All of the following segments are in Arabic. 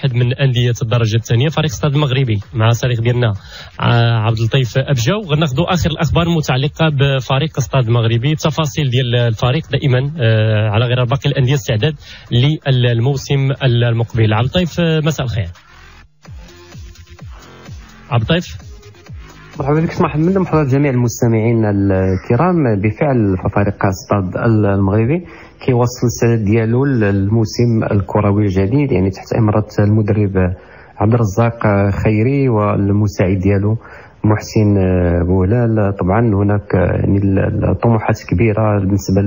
واحد من انديه الدرجه الثانيه، فريق ستاد المغربي مع الصريخ ديالنا عبد اللطيف ابجاو. غناخذوا اخر الاخبار المتعلقه بفريق ستاد المغربي، التفاصيل ديال الفريق دائما على غير باقي الانديه استعداد للموسم المقبل. عبد اللطيف مساء الخير. عبد اللطيف مرحبا بك محمد، ومرحبا بجميع المستمعين الكرام. بالفعل فريق ستاد المغربي كيوصل السداد ديالو للموسم الكروي الجديد، يعني تحت امره المدرب عبد الرزاق خيري والمساعد ديالو محسن بوهلال. طبعا هناك يعني طموحات كبيره بالنسبه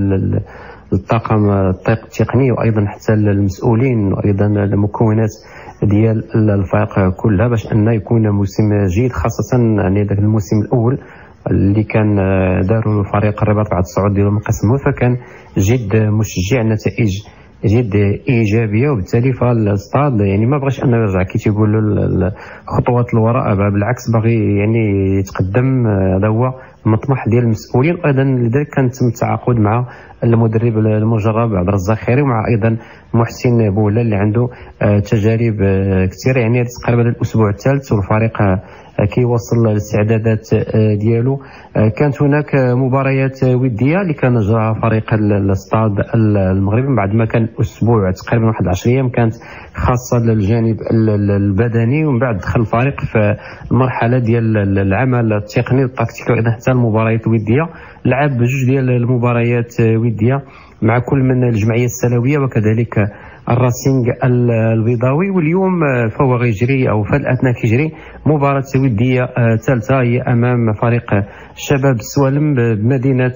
للطاقم التقني وايضا حتى المسؤولين وايضا المكونات ديال الفريق كلها باش ان يكون موسم جيد، خاصه يعني ذاك الموسم الاول اللي كان داروا فريق الرباط بعد الصعود ديالو من قسم فكان جد مشجع، نتائج جد ايجابيه، وبالتالي فالستاد يعني ما بغاش انه يرجع كي تيقولوا الخطوات الوراء، بالعكس باغي يعني يتقدم. هذا هو المطمح ديال المسؤولين. ايضا لذلك كان تم التعاقد مع المدرب المجرب عبد الرزاق خيري ومع ايضا محسن بوهلال اللي عنده تجارب كثيره. يعني تقريبا الاسبوع الثالث والفريق كيوصل الاستعدادات ديالو. كانت هناك مباريات وديه اللي كان جراها فريق الاستاد المغربي من بعد ما كان اسبوع تقريبا واحد 10 ايام كانت خاصه للجانب البدني، ومن بعد دخل الفريق في المرحله ديال العمل التقني والتكتيكي وايضا حتى المباريات الوديه. لعب جوج ديال المباريات وديه مع كل من الجمعيه السلويه وكذلك الراسينغ البيضاوي، واليوم فهو غيجري او في الاثناء كيجري مباراه وديه ثالثه هي امام فريق شباب السوالم بمدينه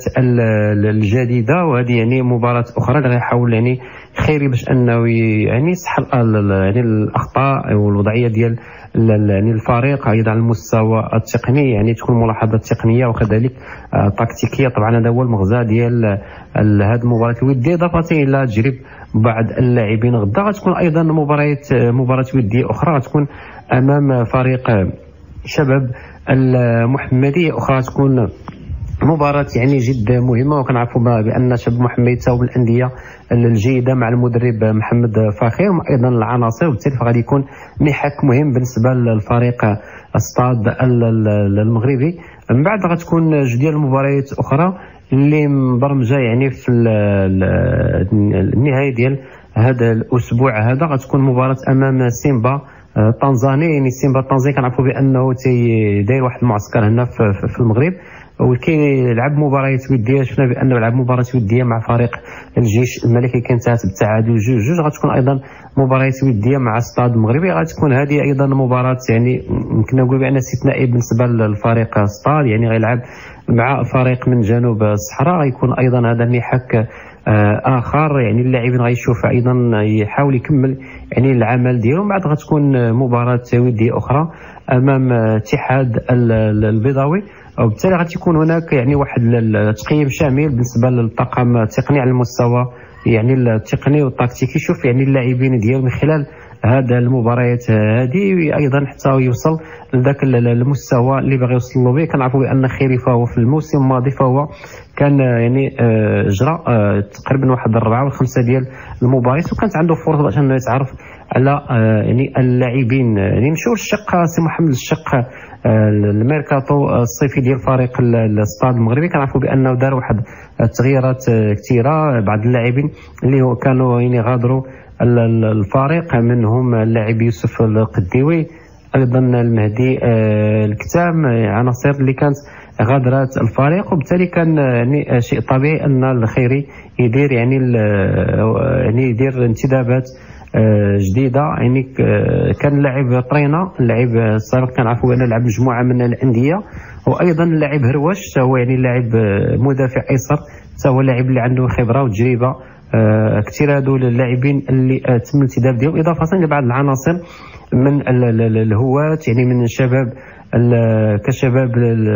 الجديده، وهذه يعني مباراه اخرى اللي غيحاول يعني خيري باش انه يعني يصحح يعني الاخطاء والوضعيه ديال يعني الفريق ايضا على المستوى التقني، يعني تكون ملاحظات تقنيه وكذلك تكتيكيه. طبعا هذا هو المغزى ديال هذه المباراه الوديه، اضافه الى تجرب بعض اللاعبين. غدا غتكون ايضا مباراه وديه اخرى غتكون امام فريق شباب المحمديه اخرى، تكون مباراة يعني جد مهمة، وكنعرفوا بأن شباب محمد تاو من الأندية الجيدة مع المدرب محمد فخير وأيضا العناصر، وبالتالي فغادي يكون محك مهم بالنسبة للفريق ستاد المغربي. من بعد غتكون جوج ديال المباريات أخرى اللي مبرمجة يعني في النهاية ديال هذا الأسبوع هذا. غتكون مباراة أمام سيمبا تنزاني، يعني سيمبا التنزاني كنعرفوا بأنه داير واحد المعسكر هنا في المغرب وكيلعب مباريات وديه. شفنا بانه لعب مباراه وديه مع فريق الجيش الملكي كانت بالتعادل 2-2. غتكون ايضا مباريات وديه مع ستاد المغربي. غتكون هذه ايضا مباراه يعني يمكن نقول بان استثنائيه بالنسبه للفريق ستاد، يعني غيلعب مع فريق من جنوب الصحراء. غيكون ايضا هذا محك اخر، يعني اللاعبين غيشوف ايضا يحاول يكمل يعني العمل ديالو. بعد غتكون مباراه وديه اخرى امام اتحاد البيضاوي، وبالتالي غتكون هناك يعني واحد التقييم شامل بالنسبه للطاقم التقني على المستوى يعني التقني والتكتيكي. شوف يعني اللاعبين ديالو من خلال هذا المباريات هذه ايضا حتى يوصل لذاك المستوى اللي باغي يوصل له به. كنعرفوا بان خيري فهو في الموسم الماضي فهو كان يعني جرى تقريبا واحد 4 أو 5 ديال المباريات، وكانت عنده فرصه باش انه يتعرف على يعني اللاعبين. يعني نمشيو للشق سي محمد، الشق الميركاتو الصيفي ديال فريق الاستاد المغربي. كنعرفوا بانه دار واحد التغييرات كثيره، بعض اللاعبين اللي كانوا يعني غادروا الفريق منهم اللاعب يوسف القديوي ايضا المهدي الكتام، عناصر اللي كانت غادرات الفريق، وبالتالي كان يعني شيء طبيعي ان الخيري يدير يعني يدير انتدابات جديده. يعني كان لاعب طرينا اللاعب السابق كنعرفوا بانه لعب مجموعه من الانديه، وايضا اللاعب هروش هو يعني لاعب مدافع ايسر، هو اللاعب اللي عنده خبره وتجربه كثير. هذول اللاعبين اللي تم الانتداب ديالهم اضافه لبعض العناصر من الهواة يعني من الشباب كشباب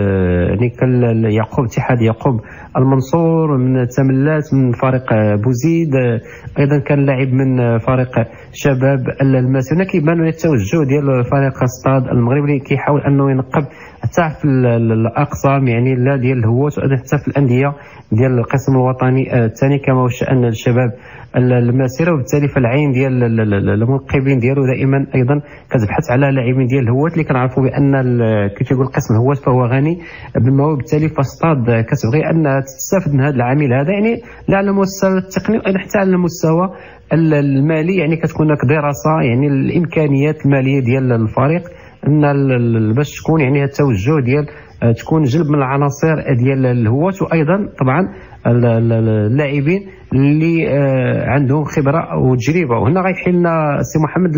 يعني يعقوب اتحاد يعقوب المنصور، من تملات من فريق بوزيد، ايضا كان لاعب من فريق شباب الماسي. هنا كيبان التوجه ديال فريق ستاد المغربي كيحاول انه ينقب حتى في الاقسام يعني لا ديال الهوات، وايضا حتى في الانديه ديال القسم الوطني الثاني كما هو شان الشباب المسيره. وبالتالي فالعين ديال المنقبين ديالو دائما ايضا كتبحث على لاعبين ديال الهوات اللي كنعرفوا بان كيف يقول قسم الهوات فهو غني بالمواهب. بالتالي فاصطاد كتبغي ان تستافد من هذا العامل هذا، يعني لا على المستوى التقني وايضا حتى على المستوى المالي. يعني كتكون هناك دراسه يعني الامكانيات الماليه ديال الفريق ان باش تكون يعني التوجه ديال تكون جلب من العناصر ديال الهوات، وايضا طبعا اللاعبين اللي عندهم خبره وتجربه. وهنا غيحل لنا سي محمد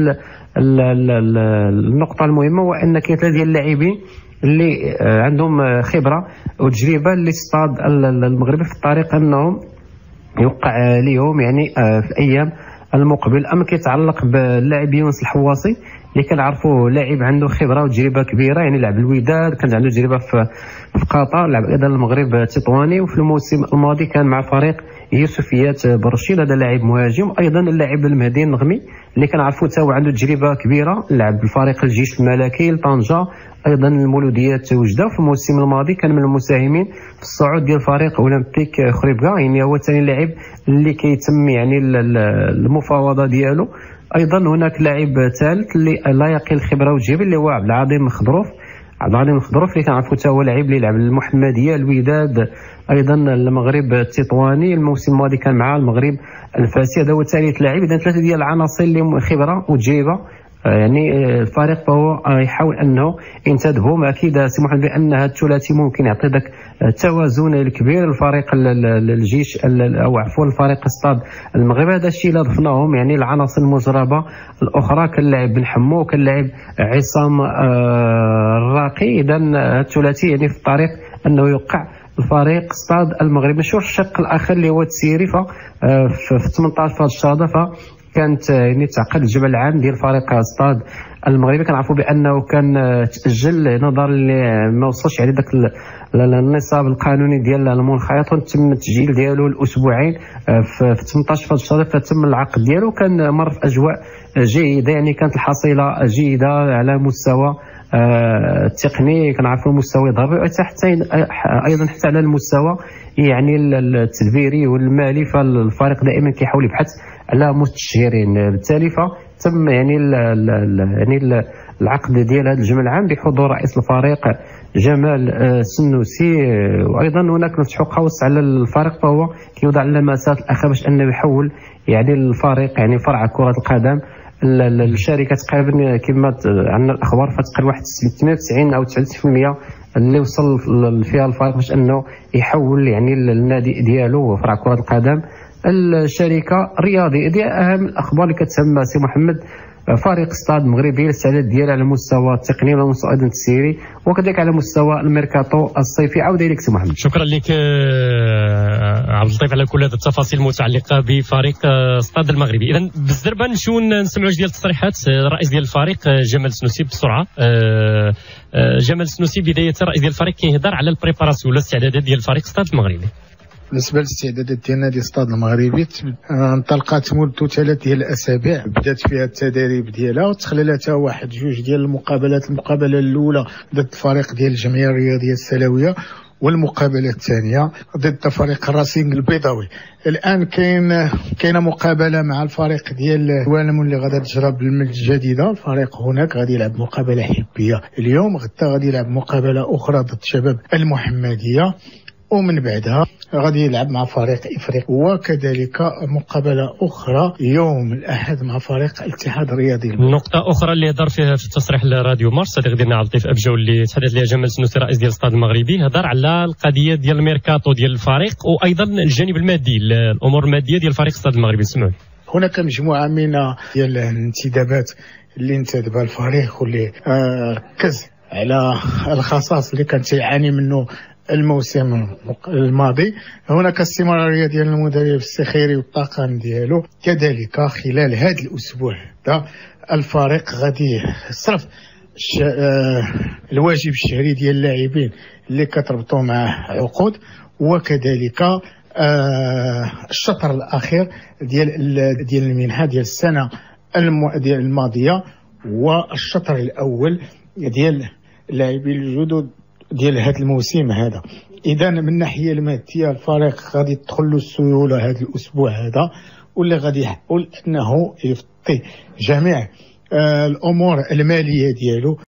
النقطه المهمه، هو ان كاين ثلاثه ديال اللاعبين اللي عندهم خبره وتجربه اللي اصطاد المغربي في الطريق انهم يوقع لهم يعني في الايام المقبل. اما كيتعلق باللاعب يونس الحواصي اللي كنعرفوه لاعب عنده خبره وتجربه كبيره، يعني لعب الوداد، كان عنده تجربه في قطر، لعب ايضا المغرب تطواني، وفي الموسم الماضي كان مع فريق يوسفيات برشيل، هذا لاعب مهاجم. ايضا اللاعب المهدي النغمي اللي كنعرفوه حتى هو عنده تجربه كبيره، لعب الفريق الجيش الملكي لطنجه، ايضا المولوديات وجده. في الموسم الماضي كان من المساهمين في الصعود ديال فريق اولمبيك خريبكا، يعني هو ثاني لاعب اللي كيتم يعني المفاوضه ديالو. ايضا هناك لاعب ثالث اللي لا يقل الخبره والتجربه اللي هو عبد العظيم الخضروف اللي كنعرفوا حتى هو لاعب اللي لعب المحمديه الوداد، ايضا المغرب التطواني. الموسم الماضي كان مع المغرب الفاسي، هذا هو ثالث لاعب. اذا ثلاثه ديال العناصر اللي خبره وتجربه، يعني الفريق فهو يحاول انه ينتدبهم. اكيد سي محمد بان هذا الثلاثي ممكن يعطي ذاك التوازن الكبير للفريق الجيش او عفوا الفريق اصطاد المغرب. هذا الشيء اللي ضفناهم يعني العناصر المجربه الاخرى كاللاعب بن حمو كاللاعب عصام الراقي. اذا الثلاثي يعني في الطريق انه يوقع الفريق اصطاد المغرب. نشوف الشق الاخر اللي هو التسيري في 18 في هذا الشهر كانت يعني تعقد الجبل العام ديال فريق اصطاد المغربي. كنعرفوا بانه كان تاجل نظرا ما وصلش يعني ذاك النصاب القانوني ديال المنخرط، وتم التسجيل ديالو الاسبوعين في 18 في الشهر فتم العقد ديالو. كان مر في اجواء جيده، يعني كانت الحصيله جيده على مستوى التقني، كنعرفوا المستوى الضربي ايضا حتى على المستوى يعني التدبيري والمالي. فالفريق دائما كيحاول يبحث على مستشارين. بالتالي فتم يعني العقد ديال هذا الجمع العام بحضور رئيس الفريق جمال السنوسي. وايضا هناك مفتوح قوس على الفريق فهو كيوضع اللمسات الاخيره باش انه يحول يعني الفريق يعني فرع كره القدم الشركه تقريبا كما عندنا الاخبار فتقريبا واحد 98 او 90% اللي وصل فيها الفريق باش انه يحول يعني النادي ديالو فرع كره القدم الشركه الرياضيه. دي اهم الاخبار اللي كتهم سي محمد فريق اصطاد المغربي الاستعداد ديالو على المستوى التقني وعلى المستوى ايضا التسييري وكذلك على مستوى الميركاتو الصيفي. عاود اليك سي محمد. شكرا لك عبد اللطيف على كل هذه التفاصيل المتعلقه بفريق اصطاد المغربي. اذا بالزربه نسمعوا ديال التصريحات الرئيس ديال الفريق جمال السنوسي بسرعه. جمال السنوسي بدايه الرئيس ديال الفريق كيهضر على البريباراسيون والاستعدادات ديال فريق اصطاد المغربي. بالنسبه للاستعدادات ديال نادي اصطاد المغربي انطلقت منذ 3 ديال الاسابيع، بدات فيها التدريب ديالها وتخللتها واحد 2 ديال المقابلات. المقابله الاولى ضد الفريق ديال الجمعيه الرياضيه السلويه، والمقابله الثانيه ضد فريق الراسينغ البيضاوي. الان كاينه مقابله مع الفريق ديال الوالم اللي غادا تجرى بالجديده. الفريق هناك غادي يلعب مقابله حبيه اليوم، غدا غادي يلعب مقابله اخرى ضد شباب المحمديه، ومن بعدها غادي يلعب مع فريق افريقيا، وكذلك مقابله اخرى يوم الاحد مع فريق الاتحاد الرياضي. نقطه اخرى اللي هضر فيها في التصريح لراديو مارس صديق ديالنا عبد اللطيف ابجو اللي تحدث لها جمال السنوسي رئيس ديال الاستاد المغربي، هضر على القضيه ديال الميركاتو ديال الفريق وايضا الجانب المادي، الامور الماديه ديال فريق الاستاد المغربي. سمعوا هناك مجموعه من ديال الانتدابات اللي انتدبها الفريق واللي ركز على الخصاص اللي كان تيعاني منه الموسم الماضي. هناك استمراريه ديال المدرب السخيري والطاقم ديالو. كذلك خلال هذا الاسبوع الفريق غادي يصرف الواجب الشهري ديال اللاعبين اللي كتربطوا معه عقود، وكذلك الشطر الاخير ديال المنحه ديال السنه الماضيه، والشطر الاول ديال اللاعبين الجدد ديال هذا الموسم هذا. اذا من الناحيه الماديه الفريق غادي تدخل له السيوله هذا الاسبوع هذا، واللي غادي يحاول انه يغطي جميع الامور الماليه ديالو.